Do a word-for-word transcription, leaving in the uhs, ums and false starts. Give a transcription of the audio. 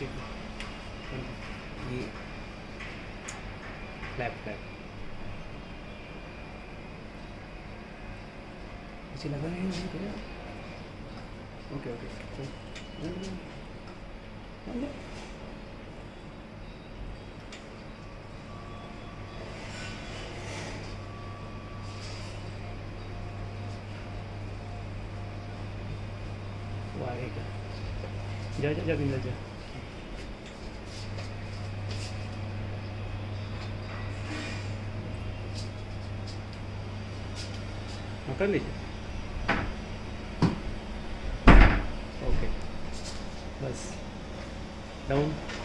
नीचे ये flap flap नीचे लगा है नहीं क्या? ओके ओके वो आएगा। जा जा जा बिंदा जा। हाँ कर लीजिए। ओके बस डाउन।